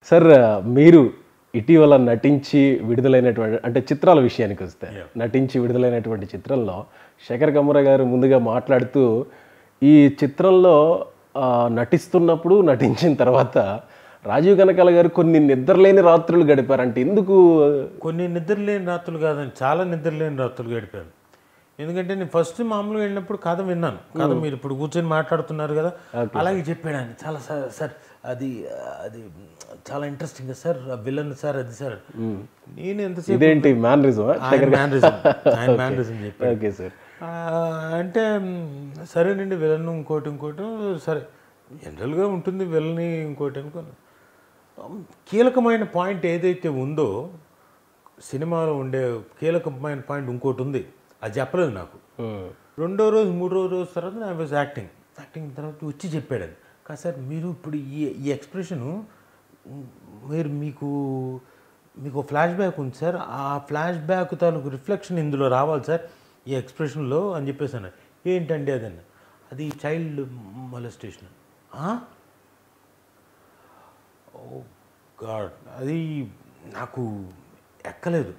Sir మీరు ఇటీవల నటించి విడుదలైనటువంటి అంటే చిత్రాల విషయానికి వస్తే నటించి విడుదలైనటువంటి చిత్రంలో శేఖర్ కమ్ముర గారు ముందుగా మాట్లాడుతూ ఈ చిత్రంలో నటిస్తున్నప్పుడు నటించిన తర్వాత రాజీవ్ కనకాల గారు కొన్ని నిద్రలేని రాత్రులు గడిపారంటే ఎందుకు? కొన్ని నిద్రలేని రాత్రులు కాదండి, చాలా నిద్రలేని రాత్రులు గడిపాను. ఎందుకంటే నేను ఫస్ట్ మామూలుగా వెళ్ళినప్పుడు కథ విన్నాను. కథ మీరు ఇప్పుడు కూర్చొని మాట్లాడుతున్నారు కదా, అలాగే చెప్పాడు ఆయన. చాలా సార్ అది అది చాలా ఇంట్రెస్టింగ్ సార్, విలన్ సార్, అది సార్. నేను ఎంతసేపు ఇదేంటి మేనరిజం చెప్పాను. Okay sir. అంటే సరేనండి, విలన్ ఇంకోటి సరే జనరల్గా ఉంటుంది విలన్ ఇంకోటి అనుకోను. కీలకమైన పాయింట్ ఏదైతే ఉందో సినిమాలో ఉండే కీలకమైన పాయింట్ ఇంకోటి ఉంది, అది చెప్పలేదు నాకు. రెండో రోజు మూడో రోజు తర్వాత ఐ వాజ్ యాక్టింగ్ తర్వాత వచ్చి చెప్పాడు అది. కాదు సార్, మీరు ఇప్పుడు ఈ ఎక్స్ప్రెషను మీకు ఫ్లాష్ బ్యాక్ ఉంది సార్, ఆ ఫ్లాష్ బ్యాక్ తాలూకు రిఫ్లెక్షన్ ఇందులో రావాలి సార్ ఈ ఎక్స్ప్రెషన్లో అని చెప్పేసాను. ఏంటండి అదన్న? అది చైల్డ్ మొలెస్టేషన్. ఓ గాడ్, అది నాకు ఎక్కలేదు.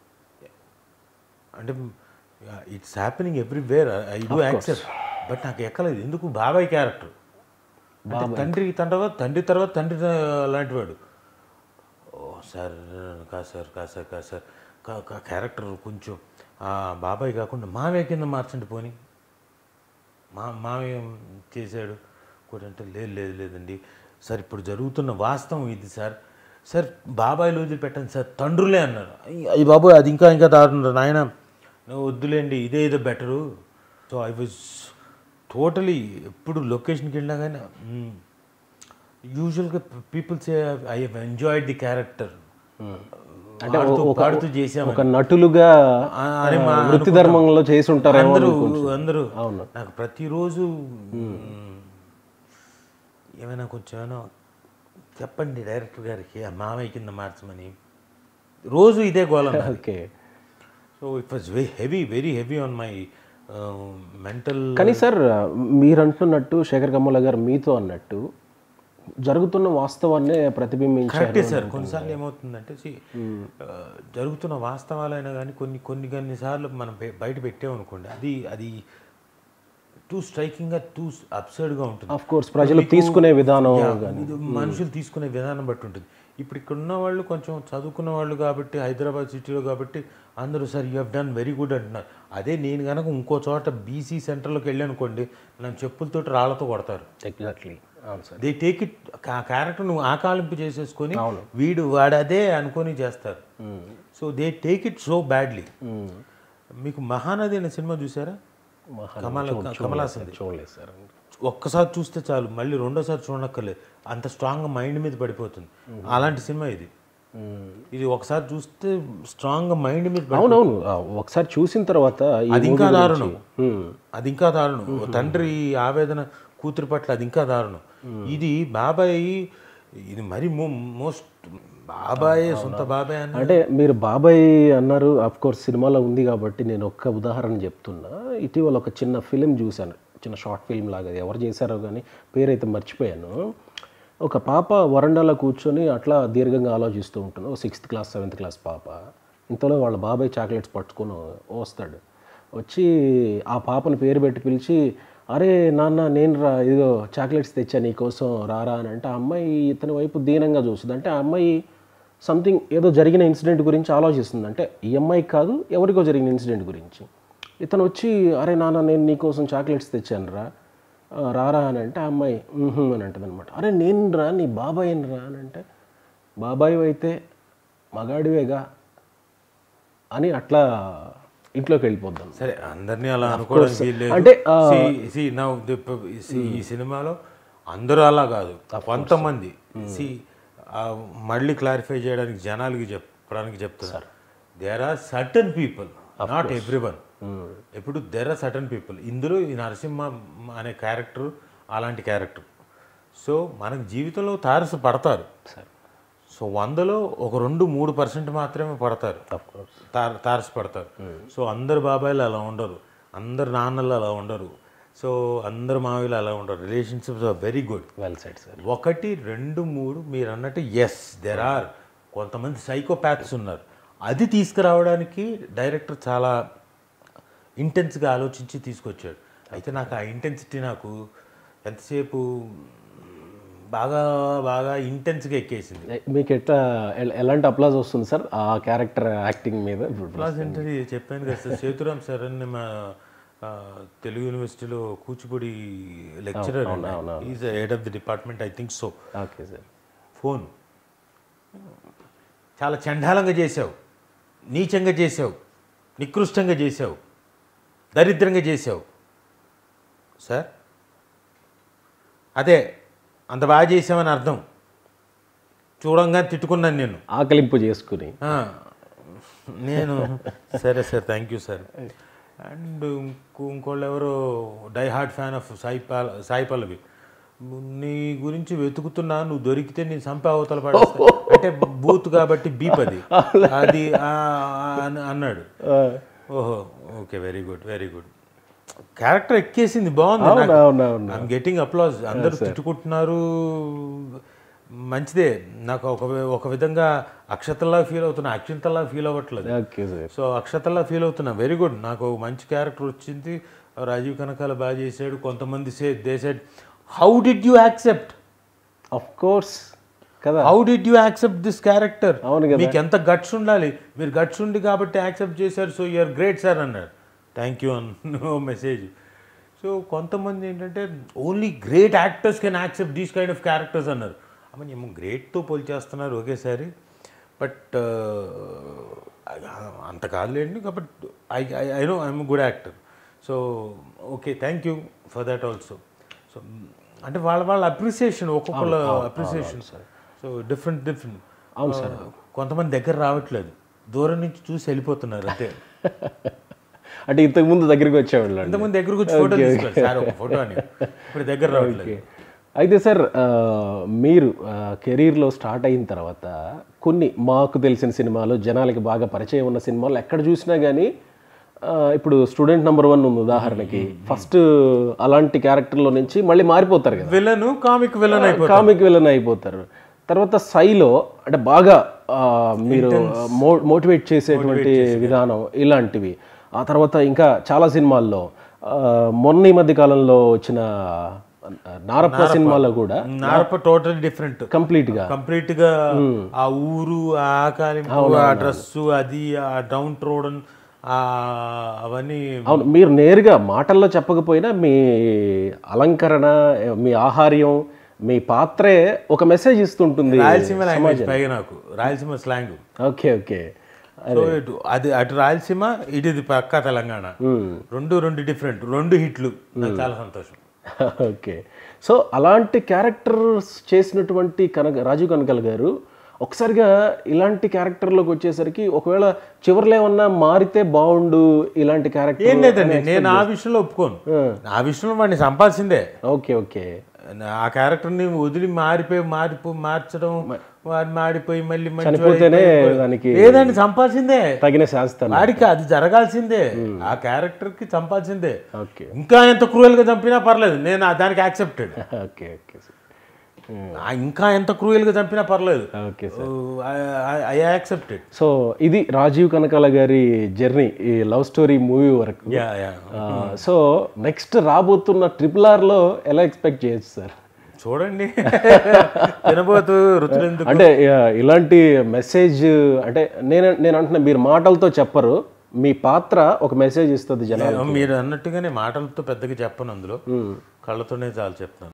అంటే it's happening everywhere, I do accept, but నాకు ఎక్కలేదు. ఎందుకు? బాబాయ్ క్యారెక్టర్, తండ్రి తర్వాత తండ్రి లాంటి వాడు. ఓ సార్, కాదు సార్ క్యారెక్టర్ కొంచెం బాబాయ్ కాకుండా మామయ్య కింద మార్చండి పోని. మామయ్య చేశాడు కూడా అంటే లేదండి సార్, ఇప్పుడు జరుగుతున్న వాస్తవం ఇది సార్. బాబాయ్లు వదిలిపెట్టండి సార్, తండ్రులే అన్నారు. అయ్యి బాబోయ్, అది ఇంకా దారుణం నాయన, వద్దులేండి, ఇదే better. So I was totally, ఎప్పుడు లొకేషన్కి వెళ్ళినా కానీ యూజువల్గా people say I have enjoyed the character. అంటే పాడుతూ చేసాము ఒక నటులుగా వృత్తి ధర్మంలో చేసి ఉంటారు అందరూ. నాకు ప్రతిరోజు ఏమైనా చెప్పండి డైరెక్టర్ గారికి ఆ మామయ్య కింద మార్చమని, రోజు ఇదే గోళం. Okay. So it was very heavy on my mental. కానీ సార్, మీరు అంటున్నట్టు శేఖర్ కమ్ముల గారు మీతో అన్నట్టు జరుగుతున్న వాస్తవాన్నే ప్రతిబింబించారు సార్. కొన్నిసార్లు ఏమవుతుందంటే జరుగుతున్న వాస్తవాలైనా కానీ కొన్నిసార్లు మనం బయట పెట్టామనుకోండి, అది టూ స్ట్రైకింగ్గా, టూ అబ్సర్డ్గా ఉంటుంది. ఆఫ్ కోర్స్ ప్రజలు తీసుకునే విధానం, మనుషులు తీసుకునే విధానం బట్టి ఉంటుంది. ఇప్పుడు ఇక్కడ ఉన్న వాళ్ళు కొంచెం చదువుకున్న వాళ్ళు కాబట్టి, హైదరాబాద్ సిటీలో కాబట్టి అందరూ sir you have done very good అంటున్నారు. అదే నేను కనుక ఇంకో చోట బీసీ సెంటర్లోకి వెళ్ళి అనుకోండి, నన్ను చెప్పులతో రాళ్లతో కొడతారు. ఎగ్జాక్ట్లీ. దే టేక్ ఇట్, ఆ క్యారెక్టర్ నువ్వు ఆకాలింపు చేసేసుకొని వాడదే అనుకొని చేస్తారు. So they take it so badly. మీకు మహానది అనే సినిమా చూసారా? కమల్ హాసన్. చూడలేదు సార్. ఒక్కసారి చూస్తే చాలు, మళ్ళీ రెండోసారి చూడక్కర్లేదు, అంత స్ట్రాంగ్ మైండ్ మీద పడిపోతుంది. అలాంటి సినిమా ఇది ఒకసారి చూస్తే స్ట్రాంగ్ మైండ్ మీద. అవునవును, ఒకసారి చూసిన తర్వాత అది ఇంకా దారుణం. తండ్రి ఆవేదన కూతురు పట్ల అది ఇంకా దారుణం. ఇది బాబాయ్, ఇది మరి మోస్ట్ బాబాయ్, సొంత బాబాయ్ అన్న. అంటే మీరు బాబాయ్ అన్నారు, ఆఫ్ కోర్స్ సినిమాలో ఉంది కాబట్టి నేను ఒక్క ఉదాహరణ చెప్తున్నా. ఇటీవల ఒక చిన్న ఫిలిం చూశాను, చిన్న షార్ట్ ఫిల్మ్ లాగా, ఎవరు చేశారో కానీ పేరైతే మర్చిపోయాను. ఒక పాప వరండాలో కూర్చొని అట్లా దీర్ఘంగా ఆలోచిస్తూ ఉంటుంది, 6th క్లాస్ 7th క్లాస్ పాప. ఇంతలో వాళ్ళ బాబాయ్ చాక్లెట్స్ పట్టుకొని వస్తాడు. వచ్చి ఆ పాపను పేరు పెట్టి పిలిచి, అరే నాన్న నేను రా, ఇదిగో చాక్లెట్స్ తెచ్చా నీకోసం రారా అని అంటే, ఆ అమ్మాయి ఇతని వైపు దీనంగా చూస్తుంది. అంటే ఆ అమ్మాయి సంథింగ్ ఏదో జరిగిన ఇన్సిడెంట్ గురించి ఆలోచిస్తుంది. అంటే ఈ అమ్మాయికి కాదు, ఎవరికో జరిగిన ఇన్సిడెంట్ గురించి. ఇతను వచ్చి, అరే నాన్న నేను నీకోసం చాక్లెట్స్ తెచ్చాను రా, రారా అని అంటే, ఆ అమ్మాయి అని అంటుంది అనమాట. అరే నేను రా, నీ బాబాయ్ అని రా అని అంటే, బాబాయ్ అయితే మగాడివేగా అని అట్లా ఇంట్లోకి వెళ్ళిపోద్దాం. సరే, అందరినీ అలా అనుకోవడానికి అంటే ఈ సినిమాలో అందరూ అలా కాదు, కొంతమంది. మళ్ళీ క్లారిఫై చేయడానికి జనాలకి చెప్పడానికి చెప్తున్నారు, there are certain people, not everyone. ఇప్పుడు దేర్ ఆర్ సర్టన్ పీపుల్. ఇందులో ఈ నరసింహ అనే క్యారెక్టర్ అలాంటి క్యారెక్టర్. సో మనకు జీవితంలో తారసపడతారు. సో 100లో ఒక 2-3% మాత్రమే పడతారు, తారసపడతారు. సో అందరు బాబాయిలు అలా ఉండరు, అందరు నాన్నలు అలా ఉండరు. సో అందరు మావిలు అలా ఉంటారు. Relationships are very good. Well said sir. 1, 2, 3 మీరు అన్నట్టు ఎస్ దెర్ ఆర్ కొంతమంది సైకోపాథ్స్ ఉన్నారు. అది తీసుకురావడానికి డైరెక్టర్ చాలా ఇంటెన్స్గా ఆలోచించి తీసుకొచ్చాడు. అయితే నాకు ఆ ఇంటెన్సిటీ నాకు ఎంతసేపు బాగా బాగా ఇంటెన్స్గా ఎక్కేసింది. మీకు ఎలాంటి అప్లాజ్ వస్తుంది సార్ ఆ క్యారెక్టర్ యాక్టింగ్ మీద? ప్లస్ ఏంటంటే చెప్పాను కదా సార్, సేతురామ్ సార్ అని మా తెలుగు యూనివర్సిటీలో Kuchipudi lecturer, is head of the department, I think so. Okay sir. Phone చాలా చండాలంగా చేసావు, నీచంగా చేసావు, నికృష్టంగా చేసావు, దరిద్రంగా చేసావు సార్. అదే అంత బాగా చేసామని అర్థం. చూడంగా తిట్టుకున్నాను నేను, ఆకలింపు చేసుకుని. నేను సరే sir thank you sir. And ఇంకోళ్ళు ఎవరో die hard fan of Sai Pallavi, నీ గురించి వెతుకుతున్నా, నువ్వు దొరికితే నేను చంపే అవతల పడేస్తా అంటే బూత్ కాబట్టి బీప్ అది అన్నాడు. ఓహో okay, very good very good. Character ఎక్కేసింది, బాగుంది. I'm getting applause. అందరూ తిట్టుకుంటున్నారు, మంచిదే. నాకు ఒక విధంగా అక్షతల్లా ఫీల్ అవుతున్నా, అక్షంతల్లా ఫీల్ అవ్వట్లేదు. సో అక్షతల్లా ఫీల్ అవుతున్నా. Very good. నాకు మంచి క్యారెక్టర్ వచ్చింది. రాజీవ్ కనకాల బాగా చేశాడు. కొంతమంది they said how did you accept? Of course కదా, how did you accept this character? అవును కదా, మీకు ఎంత గట్స్ ఉండాలి, మీరు గట్స్ ఉంది కాబట్టి యాక్సెప్ట్ చేశారు. సో యూఆర్ గ్రేట్ సార్ అన్నాడు. Thank you no message. సో కొంతమంది ఏంటంటే only great actors can accept these kind of characters అన్నారు. అమ్మ ఏమో గ్రేట్తో పోల్చేస్తున్నారు ఒకేసారి. బట్ అంత కాదులేండి. కాబట్టి I know I'm good actor. So okay, thank you for that also. సో అంటే వాళ్ళ అప్రిసియేషన్, ఒక్కొక్కళ్ళ అప్రిసియేషన్. So different. అవును సార్. కొంతమంది దగ్గర రావట్లేదు, దూరం నుంచి చూసి వెళ్ళిపోతున్నారు అంతే. అంటే ఇంతకుముందు దగ్గరికి వచ్చేవాళ్ళు, ఇంతకుముందు దగ్గరకు వచ్చి ఫోటో తీసుకోవాలి సార్, ఒక ఫోటో అని. ఇప్పుడు దగ్గర రావట్లేదు. అయితే సార్ మీరు కెరీర్లో స్టార్ట్ అయిన తర్వాత కొన్ని మాకు తెలిసిన సినిమాలు, జనాలకి బాగా పరిచయం ఉన్న సినిమాలు ఎక్కడ చూసినా కానీ ఇప్పుడు స్టూడెంట్ నెంబర్ 1 ఉంది ఉదాహరణకి. ఫస్ట్ అలాంటి క్యారెక్టర్లో నుంచి మళ్ళీ మారిపోతారు కదా, విలన్, కామిక్ విలన్ అయిపోతారు. తర్వాత సైలో అంటే బాగా మీరు మోటివేట్ చేసేటువంటి విధానం ఇలాంటివి. ఆ తర్వాత ఇంకా చాలా సినిమాల్లో మొన్న ఈ మధ్య కాలంలో వచ్చిన నారప్ప సినిమాలో కూడా నారప్ప టోటల్ డిఫరెంట్, కంప్లీట్ గా ఆ ఊరు, ఆ ఆకాలింపు, ఆ డ్రెస్సు, అది ఆ డౌన్ ట్రోడన్ అవన్నీ. అవును, మీరు నేరుగా మాటల్లో చెప్పకపోయినా మీ అలంకరణ, మీ ఆహార్యం, మీ పాత్రే ఒక మెసేజ్ ఇస్తుంటుంది. రాయలసీమ లాంగ్వేజ్ పైగా నాకు, Rayalaseema slang. Okay okay. So అది అటు రాయలసీమ, ఇటు ఇది పక్కా తెలంగాణ. రెండు డిఫరెంట్, 2 హిట్లు. నాకు చాలా సంతోషం. ఓకే. సో అలాంటి క్యారెక్టర్స్ చేసినటువంటి రాజీవ్ కనకాల గారు ఒకసారిగా ఇలాంటి క్యారెక్టర్లోకి వచ్చేసరికి ఒకవేళ చివరిలో ఏమన్నా మారితే బాగుండు ఇలాంటి క్యారెక్టర్. ఏం లేదండి, నేను ఆ విషయంలో ఒప్పుకోను. ఆ విషయంలో వాడిని సంపాల్సిందే. Okay okay. ఆ క్యారెక్టర్ని వదిలి మార్చడం, వాడు మాడిపోయి మళ్ళీ చనిపోతేనే దానికి లేదండి, చంపాల్సిందే. తగిన శాస్త్రం వాడికి అది జరగాల్సిందే. ఆ క్యారెక్టర్ కి చంపాల్సిందే. ఓకే. ఇంకా ఎంత క్రూయల్ గా చంపినా పర్లేదు, నేను దానికి యాక్సెప్టెడ్. Okay okay. ఇంకా ఎంత క్రూయల్ గా చంపినా పర్లేదు, okay sir, I accepted. So ఇది రాజీవ్ కనకాల గారి జర్నీ, ఈ లవ్ స్టోరీ మూవీ వరకు. సో నెక్స్ట్ రాబోతున్న RRR లో ఎలా ఎక్స్పెక్ట్ చేయొచ్చు సార్? చూడండి, తినబోతు రుచులు. అంటే ఇలాంటి మెసేజ్ అంటే నేను అంటున్నా, మీరు మాటలతో చెప్పరు, మీ పాత్ర ఒక మెసేజ్ ఇస్తుంది జనాలు. మీరు అన్నట్టుగానే మాటలతో పెద్దగా చెప్పను, అందులో కళ్ళతోనే చాలు చెప్తాను.